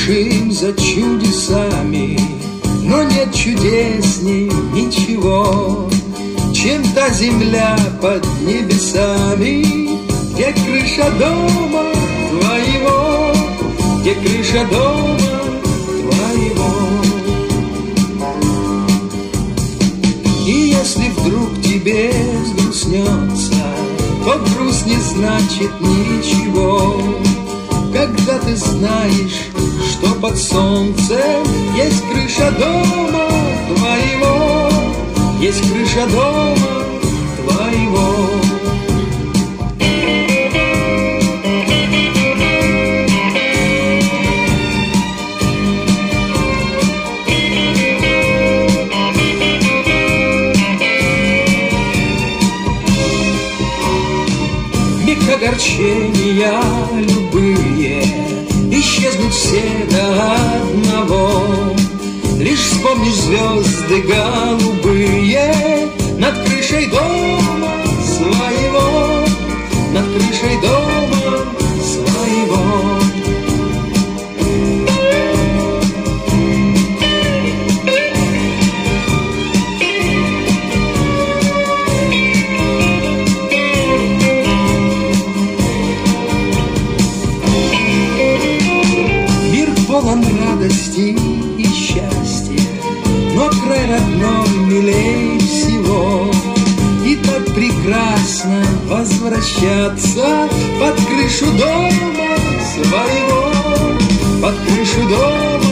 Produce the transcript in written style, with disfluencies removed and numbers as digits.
спешим за чудесами, но нет чудесней ничего, чем та земля под небесами, где крыша дома твоего, где крыша дома твоего. И если вдруг тебе взгрустнется, то грусть не значит ничего, когда ты знаешь, что под солнцем есть крыша дома твоего, есть крыша дома твоего. Миг огорчения любые исчезнут все до одного. Лишь вспомнишь звезды голубые над крышей дома своего, над крышей дома своего. Полон радости и счастья, но край родной милей всего. И так прекрасно возвращаться под крышу дома своего, под крышу дома